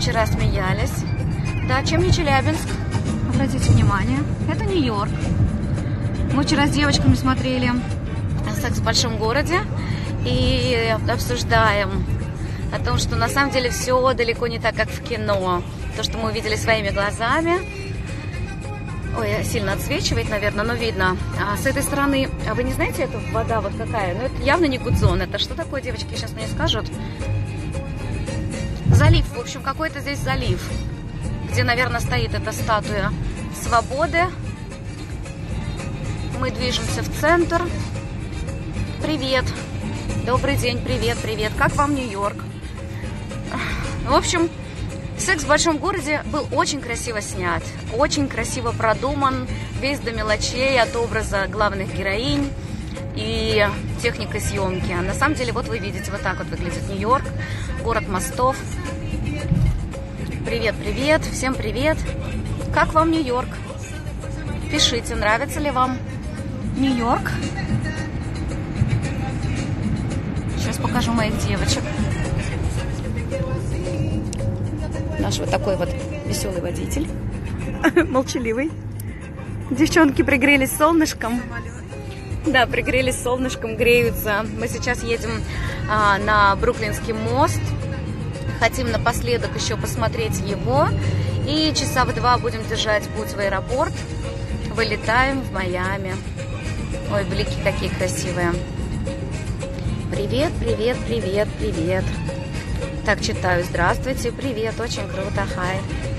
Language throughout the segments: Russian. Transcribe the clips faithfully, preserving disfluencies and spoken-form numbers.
вчера смеялись. Да, чем не Челябинск? Обратите внимание, это Нью-Йорк. Мы вчера с девочками смотрели «Секс в большом городе» и обсуждаем о том, что на самом деле все далеко не так, как в кино. То, что мы увидели своими глазами. Ой, сильно отсвечивает, наверное, но видно. А с этой стороны, а вы не знаете, это вода вот какая? Ну, это явно не Гудзон. Это что такое, девочки, сейчас мне скажут? Залив, в общем, какой-то здесь залив, где, наверное, стоит эта статуя свободы. Мы движемся в центр. Привет. Добрый день, привет, привет. Как вам Нью-Йорк? В общем, «Секс в большом городе» был очень красиво снят, очень красиво продуман, весь до мелочей, от образа главных героинь и техникой съемки. А на самом деле, вот вы видите, вот так вот выглядит Нью-Йорк, город мостов. Привет, привет, всем привет. Как вам Нью-Йорк? Пишите, нравится ли вам Нью-Йорк. Сейчас покажу моих девочек. Наш вот такой вот веселый водитель, молчаливый. Девчонки пригрелись солнышком. Да, пригрелись солнышком, греются. Мы сейчас едем а, на Бруклинский мост. Хотим напоследок еще посмотреть его. И часа в два будем держать путь в аэропорт. Вылетаем в Майами. Ой, блики какие красивые. Привет, привет, привет, привет. Так, читаю. Здравствуйте, привет, очень круто, хай.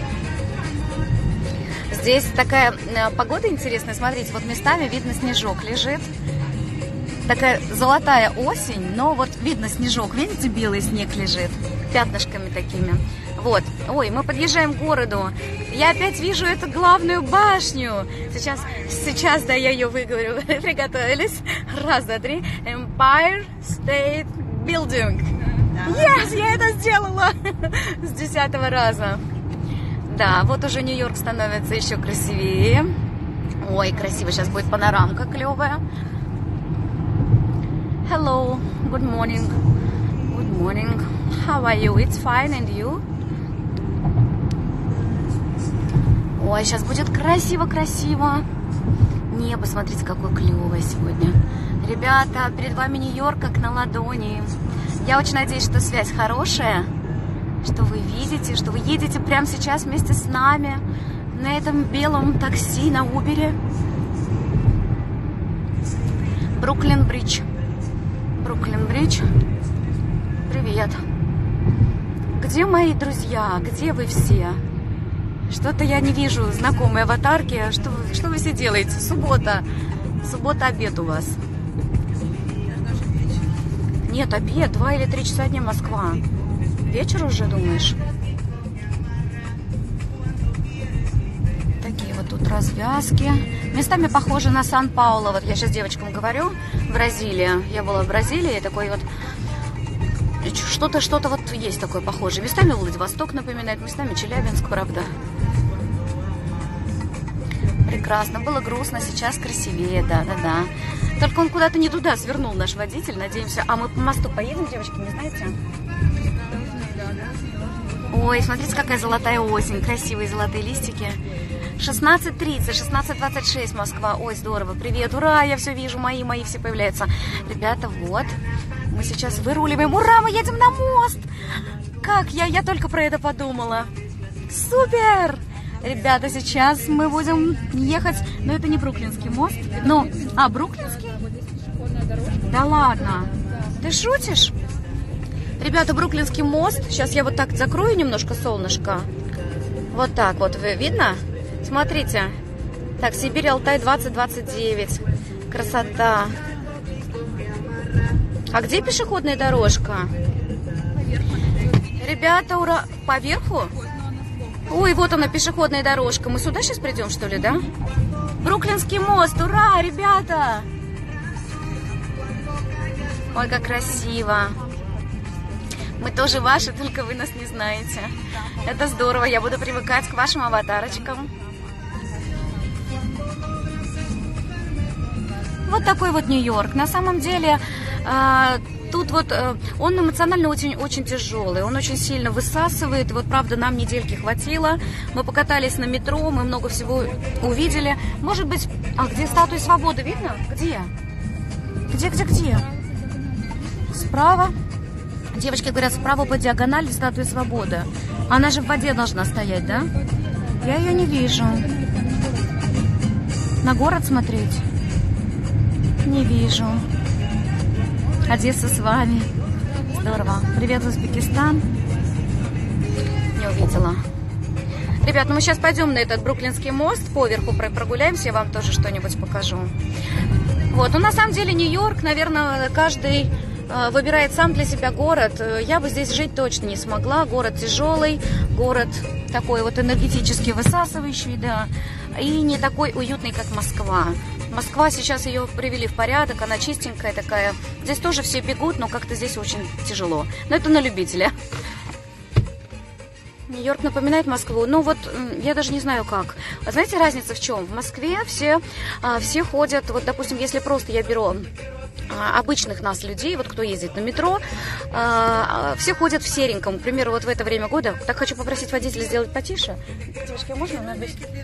Здесь такая э, погода интересная, смотрите, вот местами видно снежок лежит. Такая золотая осень, но вот видно снежок, видите, белый снег лежит, пятнышками такими. Вот, ой, мы подъезжаем к городу. Я опять вижу эту главную башню. Сейчас, сейчас, да, я ее выговорю. Приготовились. Раз, два, три. Empire State Building. Yes, я это сделала с десятого раза. Да, вот уже Нью-Йорк становится еще красивее. Ой, красиво, сейчас будет панорамка клевая. Hello, good morning. Good morning. How are you? It's fine, and you? Ой, сейчас будет красиво-красиво. Небо, смотрите, какое клевое сегодня. Ребята, перед вами Нью-Йорк как на ладони. Я очень надеюсь, что связь хорошая, что вы видите, что вы едете прямо сейчас вместе с нами на этом белом такси на Убере. Бруклин-Бридж. Бруклин-Бридж. Привет. Где мои друзья? Где вы все? Что-то я не вижу знакомой аватарки. Что, что вы все делаете? Суббота. Суббота, обед у вас. Нет, обед. Два или три часа дня Москва. Вечер уже, думаешь? Такие вот тут развязки. Местами похожи на Сан-Пауло. Вот я сейчас девочкам говорю. Бразилия. Я была в Бразилии. Такой вот... Что-то, что-то вот есть такое похожее. Местами Владивосток напоминает, местами Челябинск, правда. Прекрасно. Было грустно, сейчас красивее, да-да-да. Только он куда-то не туда свернул, наш водитель, надеемся. А мы по мосту поедем, девочки, не знаете? Ой, смотрите, какая золотая осень. Красивые золотые листики. шестнадцать тридцать, шестнадцать двадцать шесть Москва. Ой, здорово. Привет, ура, я все вижу, мои, мои все появляются. Ребята, вот. Мы сейчас выруливаем. Ура, мы едем на мост! Как я? Я только про это подумала. Супер! Ребята, сейчас мы будем ехать... Но это не Бруклинский мост. Ну, а, Бруклинский? Да ладно. Ты шутишь? Ребята, Бруклинский мост. Сейчас я вот так закрою немножко солнышко. Вот так вот. Вы видно? Смотрите. Так, Сибирь, Алтай, двадцать двадцать девять. Красота. А где пешеходная дорожка? Ребята, ура! Поверху? Ой, вот она, пешеходная дорожка. Мы сюда сейчас придем, что ли, да? Бруклинский мост, ура, ребята! Ой, как красиво. Мы тоже ваши, только вы нас не знаете. Это здорово, я буду привыкать к вашим аватарочкам. Вот такой вот Нью-Йорк. На самом деле... тут вот он эмоционально очень, очень тяжелый, он очень сильно высасывает. Вот, правда, нам недельки хватило. Мы покатались на метро, мы много всего увидели. Может быть, а где статуя свободы? Видно? Где? Где, где, где? Справа? Девочки говорят, справа по диагонали статуя свободы. Она же в воде должна стоять, да? Я ее не вижу. На город смотреть? Не вижу. Одесса с вами. Здорово. Привет, Узбекистан. Не увидела. Ребят, ну мы сейчас пойдем на этот Бруклинский мост. Поверху прогуляемся, я вам тоже что-нибудь покажу. Вот. Ну, на самом деле, Нью-Йорк, наверное, каждый э, выбирает сам для себя город. Я бы здесь жить точно не смогла. Город тяжелый, город такой вот энергетически высасывающий, да. И не такой уютный, как Москва. Москва, сейчас ее привели в порядок, она чистенькая такая. Здесь тоже все бегут, но как-то здесь очень тяжело. Но это на любителя. Нью-Йорк напоминает Москву. Ну вот, я даже не знаю как. А знаете, разница в чем? В Москве все, все ходят, вот, допустим, если просто я беру обычных нас людей, вот кто ездит на метро, все ходят в сереньком. К примеру, вот в это время года. Так хочу попросить водителя сделать потише. Девочки, можно? Надо...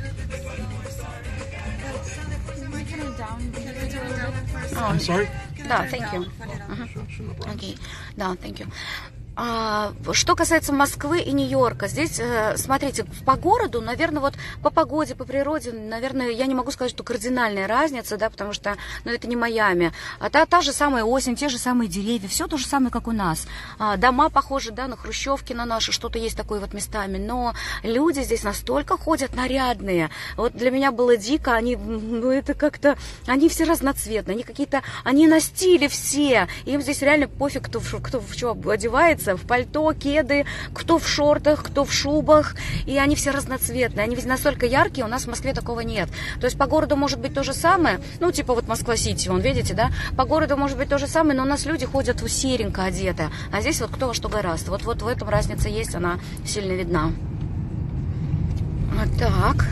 Oh, sorry? Да, thank you. Uh-huh. Okay. Да, thank you. А, что касается Москвы и Нью-Йорка, здесь, смотрите, по городу, наверное, вот по погоде, по природе, наверное, я не могу сказать, что кардинальная разница, да, потому что, ну, это не Майами. А та, та же самая осень, те же самые деревья, все то же самое, как у нас. А, дома похожи, да, на хрущевки, на наши, что-то есть такое вот местами, но люди здесь настолько ходят нарядные. Вот для меня было дико, они, ну, это как-то, они все разноцветные, они какие-то, они на стиле все, им здесь реально пофиг, кто, кто в что одевается, в пальто, кеды, кто в шортах, кто в шубах, и они все разноцветные, они ведь настолько яркие, у нас в Москве такого нет. То есть по городу может быть то же самое, ну типа вот Москва-Сити, вон видите, да, по городу может быть то же самое, но у нас люди ходят в серенько одеты, а здесь вот кто во что гораст. Вот, вот в этом разница есть, она сильно видна. Вот так.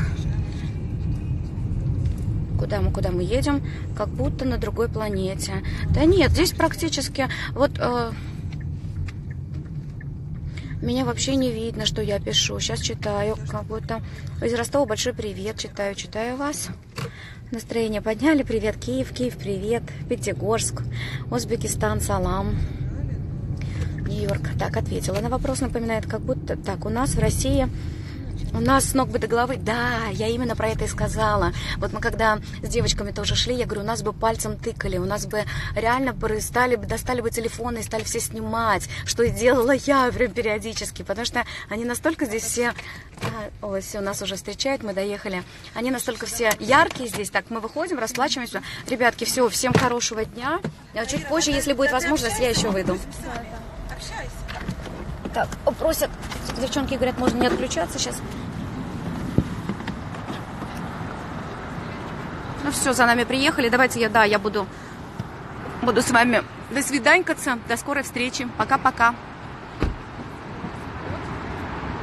Куда мы, куда мы едем? Как будто на другой планете. Да нет, здесь практически вот... Э, Меня вообще не видно, что я пишу. Сейчас читаю, как будто из Ростова большой привет. Читаю, читаю вас. Настроение подняли. Привет, Киев, Киев, привет. Пятигорск, Узбекистан, салам. Нью-Йорк. Так, ответила на вопрос. Напоминает, как будто... Так, у нас в России... У нас с ног бы до головы, да, я именно про это и сказала. Вот мы когда с девочками тоже шли, я говорю, у нас бы пальцем тыкали, у нас бы реально стали, достали бы телефоны и стали все снимать, что и делала я прям периодически, потому что они настолько здесь все, ой, все, нас уже встречают, мы доехали, они настолько все яркие здесь, так, мы выходим, расплачиваемся. Ребятки, все, всем хорошего дня, чуть позже, если будет возможность, я еще выйду. Так, просят, девчонки говорят, можно не отключаться сейчас. Ну все, за нами приехали. Давайте я, да, я буду, буду с вами до свиданькаться. До скорой встречи. Пока-пока.